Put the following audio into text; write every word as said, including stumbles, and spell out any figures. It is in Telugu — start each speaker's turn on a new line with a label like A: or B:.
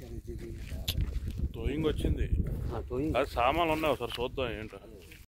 A: టోయింగ్ వచ్చింది. అది సామాన్లు ఉన్నాయి, ఒకసారి చూద్దాం ఏంటో.